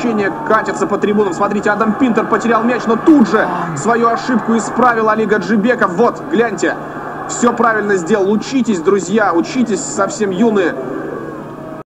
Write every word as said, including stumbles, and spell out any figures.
возмущение катится по трибунам. Смотрите, Адам Пинтер потерял мяч, но тут же свою ошибку исправил Али Гаджибеков. Вот, гляньте, все правильно сделал. Учитесь, друзья, учитесь, совсем юные